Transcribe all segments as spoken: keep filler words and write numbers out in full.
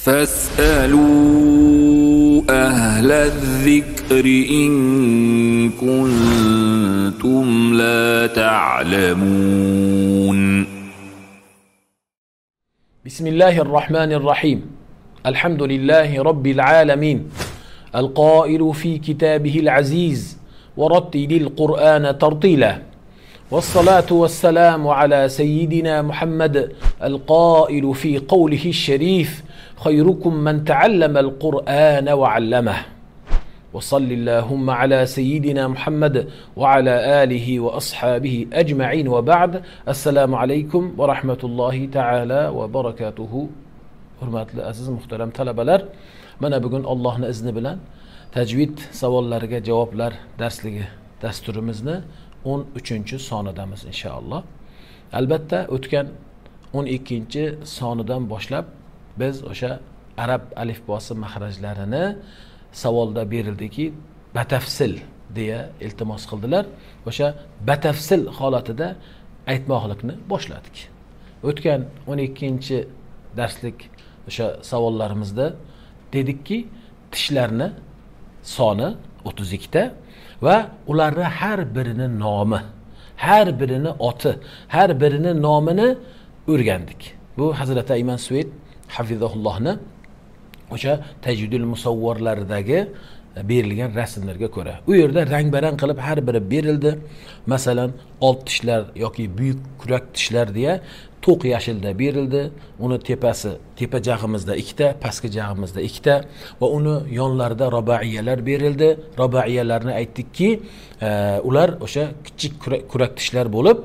فاسألوا أهل الذكر إن كنتم لا تعلمون. بسم الله الرحمن الرحيم. الحمد لله رب العالمين القائل في كتابه العزيز ورتل القرآن ترتيلا، والصلاة والسلام على سيدنا محمد القائل في قوله الشريف خيركم من تعلم القرآن وعلمه. وصل اللهم على سيدنا محمد وعلى آله وأصحابه أجمعين، وبعد. السلام عليكم ورحمة الله تعالى وبركاته. Hurmatli aziz muhtaram talabalar, mana bugun Allohning izni bilan tajvid savollariga javoblar darsligi dasturimizni o'n uchinchi sonidamiz inshaalloh. Albatta o'tgan o'n ikkinchi sonidan boshlab biz o'sha arab alifbosi mahrajlarini savolda berildiki, batafsil deya iltimos qildilar. O'sha batafsil holatida aytmoqlikni boshladik. O'tgan o'n ikkinchi darslik o'sha savollarimizda dedikki, tishlarni soni o'ttiz ikkita va ularning har birining nomi, har birining oti, har birining nomini o'rgandik. Bu Hazrat Ayman Suveyd hafizahullohning o'sha Tajvidul Musavvarlaridagi berilgan rasmlarga ko'ra. U yerda rang-barang qilib har biri berildi. Masalan, old tishlar yoki buyuk kurak tishlar deya to'q yashilda berildi. Uni tepasi, tepa jag'imizda ikkita, pastki jag'imizda ikkita va uni yonlarida robaiyalar berildi. Robaiyalarni aytdikki, ular o'sha kichik kurak tishlar bo'lib,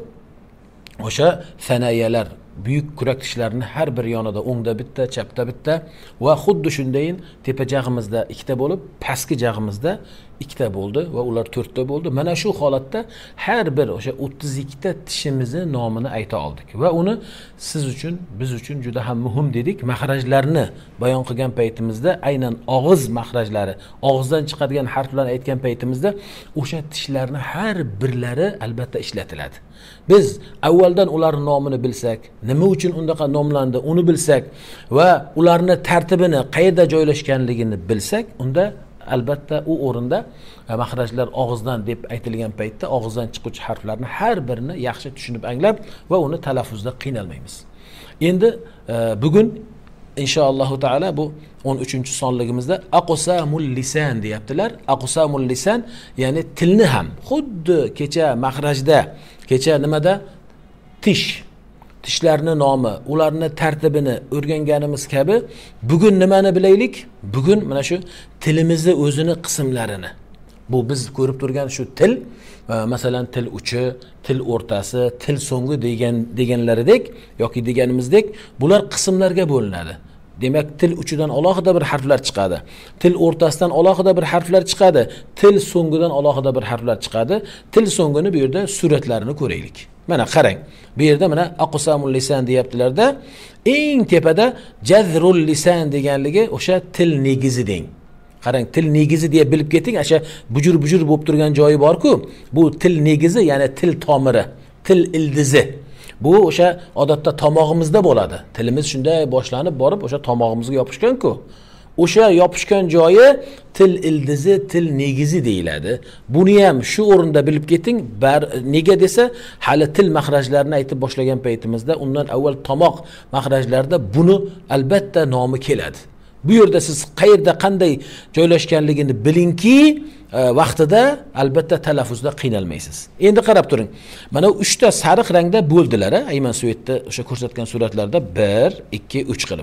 o'sha sanayalar, buyuk kurak tishlarni har bir yonida o'ngda bitta, chapda bitta va xuddi shundayin tepa jag'imizda ikkita bo'lib, pastki jag'imizda ikkita bo'ldi va ular to'rtta bo'ldi. Mana shu holatda har bir o'sha o'ttiz ikkita tishimizning nomini ayta oldik va uni siz uchun, biz uchun juda ham muhim dedik. Mahrajlarni bayon qilgan paytimizda, aynan og'iz mahrajlari, og'izdan chiqadigan harflarni aytgan paytimizda o'sha tishlarni har birlari albatta ishlatiladi. Biz avvaldan ularning nomini bilsak, nima uchun undaqa nomlandi, uni bilsak va ularni tartibini, qayerda joylashganligini bilsak, unda albatta u o'rinda mahrajlar og'izdan deb aytilgan paytda og'izdan chiquvchi harflarni har birini yaxshi tushunib anglab va uni talaffuzda qiynalmaymiz. Endi bugun inshaalloh taala bu o'n uchinchi sonligimizda aqsamul lisan deyaptilar. Aqsamul lisan ya'ni tilni ham xuddi kecha mahrajda, kecha nimada tish, tishlarning nomi, ularni tartibini o'rganganimiz kabi bugun nimani bilaylik? Bugun mana shu tilimizni o'zini qismlarini. Bu biz ko'rib turgan shu til, masalan til uchi, til o'rtasi, til so'nggi degan deganlaridek yoki deganimizdek, bular qismlarga bo'linadi. Demak, til uchidan alohida bir harflar chiqadi. Til o'rtasidan alohida bir harflar chiqadi. Til so'ngidan alohida bir harflar chiqadi. Til so'ngini bu yerda suratlarini ko'raylik. Mana qarang. Bu yerda mana aqsamul lisan deyaptilarda, eng tepada jazrul lisan deganligi o'sha til negizi deng. Qarang, til negizi deya bilib keting, o'sha bujur-bujur bo'lib turgan joyi bor-ku, bu til negizi, ya'ni til tomiri, til ildizi. Bu o'sha odatda tomog'imizda bo'ladi. Tilimiz shunday boshlanib borib o'sha tomog'imizga yopishgan-ku. O'sha yopishgan joyi til ildizi, til negizi deyiladi. Buni ham shu o'rinda bilib keting. Nega desa, hali til mahrajlarini aytib boshlagan paytimizda, undan avval tomoq mahrajlarida buni albatta nomi keladi. Bu yerda siz qayerda qanday joylashganligini bilingki, vaqtida albatta talaffuzda qiynalmaysiz. Endi qarab turing. Mana uchta sariq rangda bo'ldilar, Ayman Suveydda o'sha ko'rsatgan suratlarda bir, ikki, uch qilib.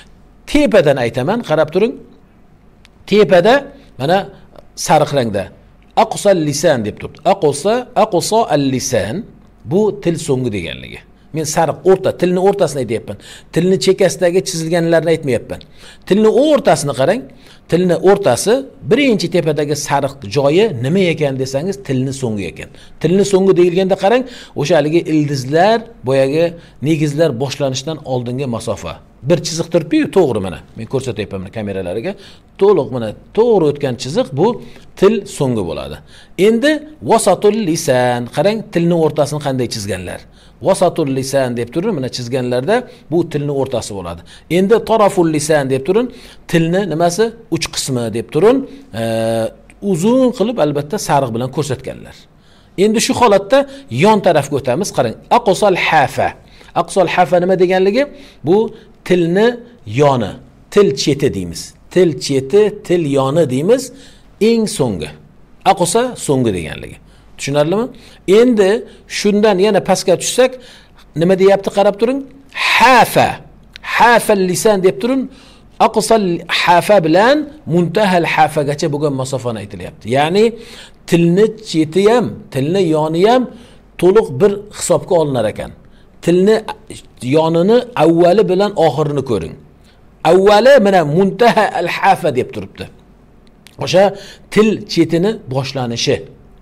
Tepadan aytaman, qarab turing. Tepada mana sariq rangda aqsal lisan deb turibdi. Aqsa, aqsa al-lisan bu til so'ngi deganligi. Men sariq o'rta, tilni o'rtasini aytyapman. Tilni chekasidagi chizilganlarni aytmayapman. Tilni o'rtasini qarang. tilni o'rtasi, birinchi tepadagi sariq joyi nima ekan desangiz, tilni so'ngi ekan. Tilni so'ngi deyilganda qarang, o'sha haligi ildizlar, boyagi negizlar boshlanishidan oldingi masofa. Bir chiziq turibdi-yu, to'g'ri mana. Men ko'rsatyapman kameralarga. To'liq mana to'g'ri o'tgan chiziq bu til so'ngi bo'ladi. Endi vasatul lisan, qarang tilni o'rtasini qanday chizganlar. Vasatul lisan deb turib, mana chizganlarda bu tilni o'rtasi bo'ladi. Endi taraful lisan deb turib, tilni nimasi? Uch qismi deb turib, uzun qilib albatta sariq bilan ko'rsatganlar. Endi shu holatda yon tarafga o'tamiz. Qarang, aqsal hafa. Aqsal hafa nima deganligi? Bu tilni yoni, til cheti deymiz. Til cheti, til yoni deymiz, eng so'nggi. Aqsa so'nggi deganligi. Tushunarlimi? Endi shundan yana pastga tushsak, nima deyapti qarab turing? Hafa. Hafal lisan deb turing. Aqsal hafa bilan muntahal hafagacha bo'lgan masofani aytilyapti. Ya'ni tilni cheti ham, tilni yoni ham to'liq bir hisobga olinar ekan. Tilni yonini avvali bilan oxirini ko'ring. Avvali mana muntaha al-hafa deb turibdi. O'sha til chetini boshlanishi.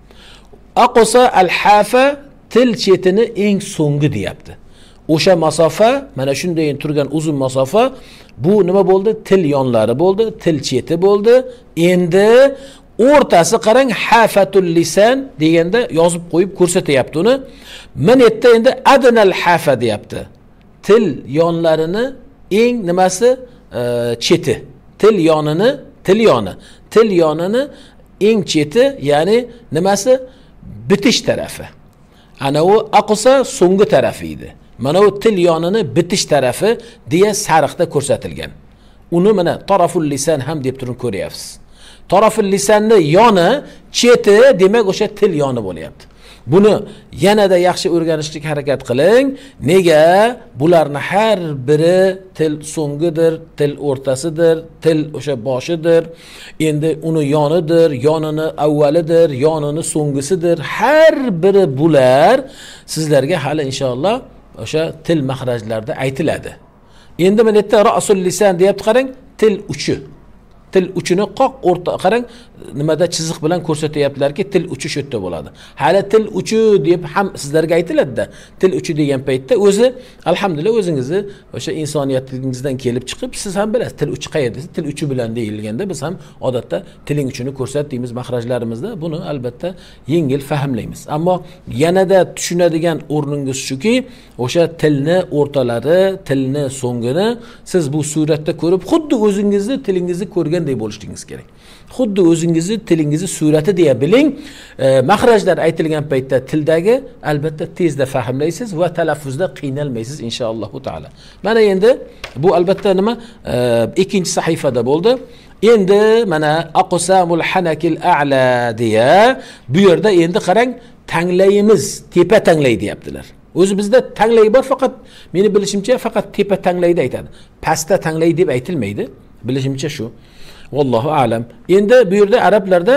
Aqsa al-hafa til chetini eng so'nggi deyapti. O'sha masofa, mana shunday turgan uzun masofa, bu nima bo'ldi? Til yonlari bo'ldi, til cheti bo'ldi. Endi o'rtasi qarang, hafatul lisan deganda yozib qo'yib ko'rsatyapti uni. Mana yerda endi adnal hafa deyapti. Til yonlarini eng nimasi? E, cheti. Til yonini, til yoni. Til yonini eng cheti, ya'ni nimasi? Bitish tarafi. Ana u aqsa so'nggi tarafi edi. Mana u til yonini bitish tarafi deya sariqda ko'rsatilgan. Uni mana taraful lisan ham deb turib ko'ryapsiz. Taraful lisanni yoni, cheti, demak o'sha til yoni bo'lyapti. Buni yanada yaxshi o'rganishga harakat qiling. Nega? Bularning har biri til so'ngidir, til o'rtasidir, til o'sha boshidir. Endi uni yonidir, yonini avvalidir, yonini so'ngisidir. Har biri bular sizlarga hali inshaalloh o'sha til mahrajlarida aytiladi. Endi men yerda ra'sul lisan deyapti, qarang, til uchi. Til uchini qoq o'rta qarang, nimada chiziq bilan ko'rsatyaptilarki, til uchi shu yerda bo'ladi. Hali til uchi deb ham sizlarga aytiladi-da. Til uchi degan paytda o'zi alhamdulillah o'zingizni o'sha insoniyatingizdan kelib chiqib, siz ham bilasiz til uchi qayerda? Til uchi bilan deyilganda biz ham odatda tiling uchini ko'rsatdiymiz mahrajlarimizda. Buni albatta yengil fahmlaymiz. Ammo yanada tushunadigan o'rningiz shuki, o'sha tilni o'rtalari, tilni so'ngini siz bu suratda ko'rib, xuddi o'zingizni tilingizni ko'rganday bo'lishingiz kerak. Xuddi o'zingizni tilingizni surati deya biling. E, mahrajlar aytilgan paytda tildagi albatta tezda fahmlaysiz va talaffuzda qiynalmaysiz inshaalloh taala. Mana endi bu albatta nima? E, ikkinchi sahifada bo'ldi. Endi mana aqsamul hanakil a'la deya bu yerda endi qarang, tanglayimiz, tepa tanglay deyaptilar. O'zi bizda tanglay bor, faqat meni bilishimcha faqat tepa tanglayda aytadi. Pastda tanglay deb aytilmaydi. Bilishimcha shu. Vallohu a'lam. Endi bu yerda arablarda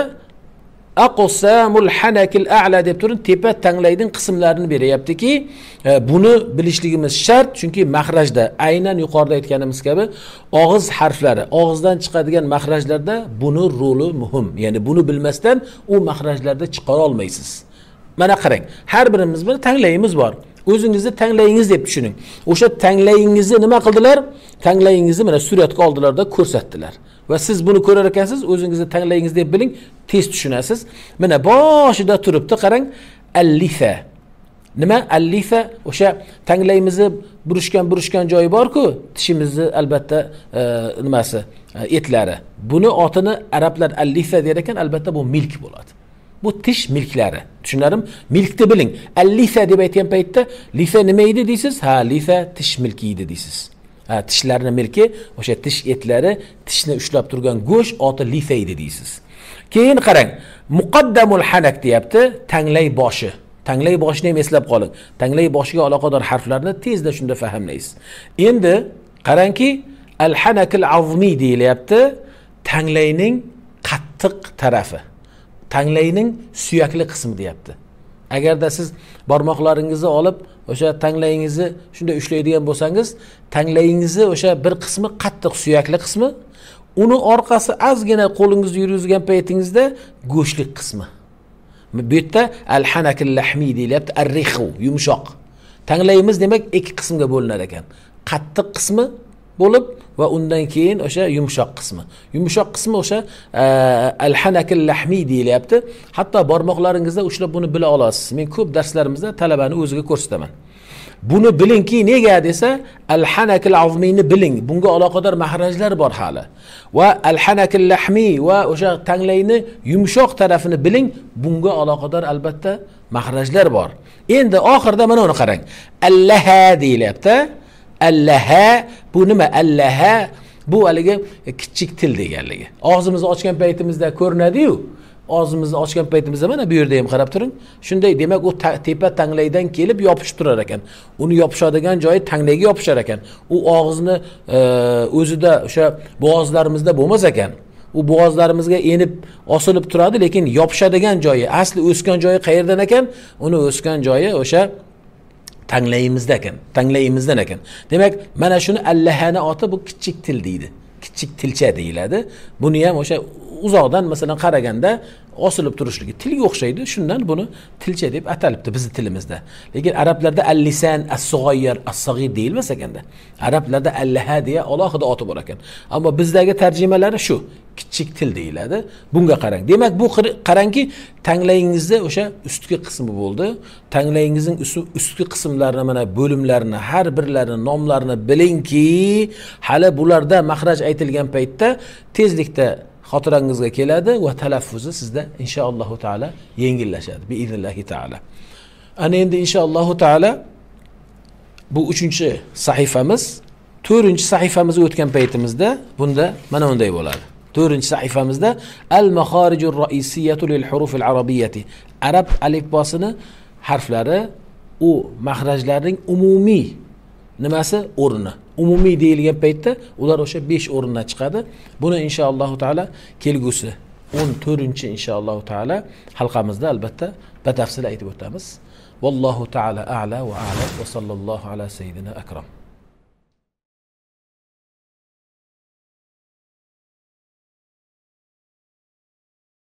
aqsamul hanakil a'la deb turib tepa tanglayning qismlarini beryaptiki, e, buni bilishligimiz shart, chunki mahrajda aynan yuqorida aytganimiz kabi og'iz harflari, og'izdan chiqadigan mahrajlarda buni roli muhim. Ya'ni buni bilmasdan u mahrajlarda chiqara olmaysiz. Mana qarang, har birimiz bir tanglayimiz bor. O'zingizni tanglayingiz deb tushuning. O'sha tanglayingizni nima qildilar? Tanglayingizni mana suratga oldilarda ko'rsatdilar. Va siz buni ko'rar ekansiz, o'zingizni tanglayingiz deb biling, tez tushunasiz. Mana boshida turibdi, qarang, al-lifa. Nima? Al-lifa o'sha tanglayimizni burishgan-burishgan joyi bor-ku, tishimizni albatta e, nimasi, e, etlari. Buni otini arablar al-lifa der ekan, albatta bu milk bo'ladi. Bu tish milklari. Tushunarmi? Milkni biling. Al-lifa deb aytgan paytda lifa nima edi deysiz? Ha, lifa tish milki edi deysiz. Ha, tishlarning milki, o'sha tish etlari, tishni ushlab turgan go'sht oti lifa edi deysiz. Keyin qarang, muqaddamul hanak deyapti, tanglay boshi. Tanglay boshini ham eslab qoling. Tanglay boshiga aloqador harflarni tezda shunda fahmlaysiz. Endi qarangki, al-hanakil azmi deyilyapti, tanglayning qattiq tarafi. Tanglayning suyakli qismi deyapti. Agarda siz barmoqlaringizni olib o'sha tanglayingizni shunday ushlaydigan bo'lsangiz, tanglayingizni o'sha bir qismi qattiq suyakli qismi, uni orqasi ozgina qo'lingizda yurgizgan paytingizda go'shtlik qismi. Bu yerda al-hanakil lahmi deyilyapti, ar-rihu, yumshoq. Tanglayimiz demak ikki qismga bo'linar ekan. Qattiq qismi bo'lib va undan keyin o'sha yumshoq qismi. Yumshoq qismi o'sha al-hanakil lahmi deyilyapti. Hatto barmoqlaringizda ushlab buni bila olasiz. Men ko'p darslarimizda talabani o'ziga ko'rsataman. Buni bilingki, nega desa, al-hanakil azmiyni biling. Bunga aloqador mahrajlar bor hali. Va al-hanakil lahmi va o'sha tanglayni yumshoq tarafini biling. Bunga aloqador albatta mahrajlar bor. Endi oxirida mana uni qarang. Allaha deyilyapti. Allaha, bu nima? Allaha bu haligi kichik til deganligi. Og'zimizni ochgan paytimizda ko'rinadi-yu. Og'zimizni ochgan paytimizda mana bu yerda ham qarab turing. Shunday, demak u tepa tanglaydan kelib yopishib turar ekan. Uni yopishadigan joyi tanglayga yopishar ekan. U og'izni o'zida o'sha bo'g'ozlarimizda bo'lmas ekan. U bo'g'ozlarimizga enib osilib turadi, lekin yopishadigan joyi, asli o'sgan joyi qayerdan ekan? Uni o'sgan joyi o'sha tanglayimizda ekan, tanglayimizdan ekan. Demak, mana shuni Allahani oti bu kichik til deydi. Kichik tilcha deyiladi. Buni ham o'sha uzoqdan masalan qaraganda osilib turishligi tilga o'xshaydi. Shundan buni tilcha deb atalibdi bizning tilimizda. Lekin arablarda al-lisan, as-sug'ayr, as-sag'ir deyilmas ekanda. Arablarda allaha deya alohida oti bor ekan. Ammo bizdagi tarjimalari shu, kichik til deyiladi. Bunga qarang. Demak, bu qarangki, tanglayingizda o'sha ustki qismi bo'ldi. Tanglayingizning ustki qismlarini, mana bo'limlarini, har birlarini nomlarini bilingki, hali bularda mahraj aytilgan paytda tezlikda xotirangizga keladi va talaffuzi sizda inshaalloh taala yengillashadi biiznillohi taala. Ana endi inshaalloh taala bu uchinchi sahifamiz, to'rtinchi sahifamizga o'tgan paytimizda bunda mana unday bo'ladi. to'rtinchi sahifamizda al-makharijur ra'isiyatu lil huruf al-arabiyyati. Arab alifbosini harflari, u mahrajlarning umumiy nimasi o'rni. Umumiy deyilgan paytda ular o'sha besh o'rindan chiqadi. Buni inshaalloh taala kelgusi o'n to'rtinchi inshaalloh taala halqamizda albatta batafsil aytib o'tamiz. Vallohu taala a'la va a'lam va sallallohu ala sayyidina akram.